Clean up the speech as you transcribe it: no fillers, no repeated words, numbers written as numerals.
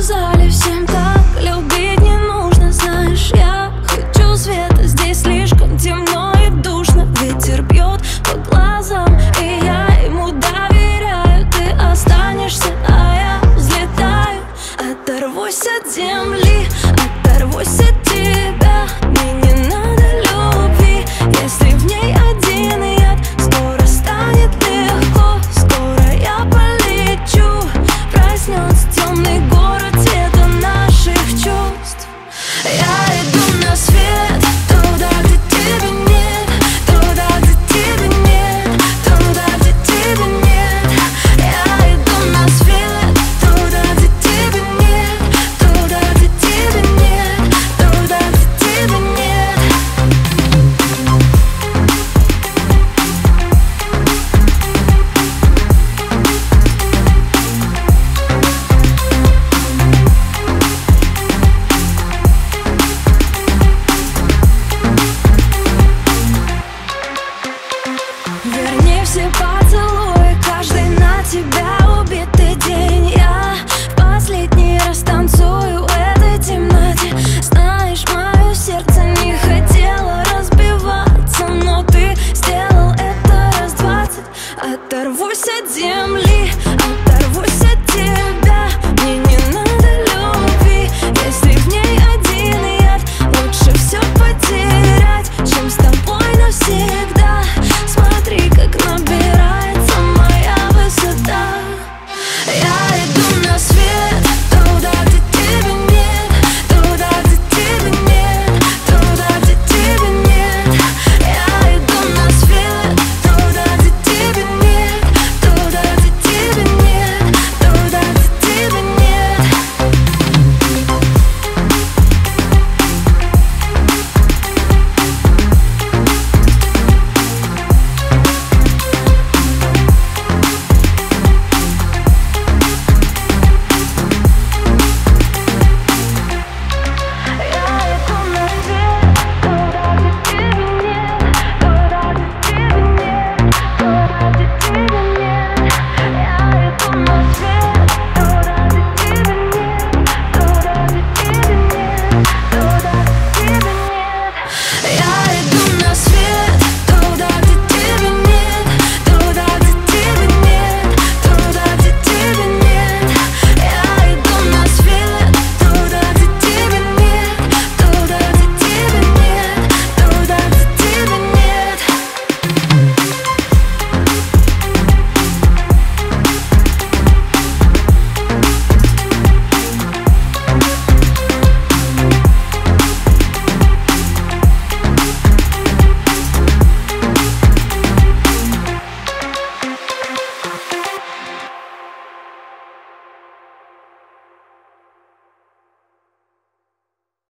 сказали всем так, любить не нужно, знаешь. Я хочу света, здесь слишком темно и душно. Ветер бьет по глазам, и я ему доверяю. Ты останешься, а я взлетаю. Оторвусь от земли, оторвусь от тебя. Мне не надо любви, если в ней один яд. Скоро станет легко, скоро я полечу. Проснется темный город цвета наших чувств. Я иду на свет, туда, где тебя нет, туда, где тебя нет, туда, где тебя нет. Я иду на свет, туда, где тебя нет, туда, где тебя нет, туда, где тебя нет. Верни все поцелуи, каждый на тебя убитый день. Я в последний раз танцую в этой темноте. Знаешь, мое сердце не хотело разбиваться, но ты сделал это раз 20. Оторвусь от земли, оторвусь от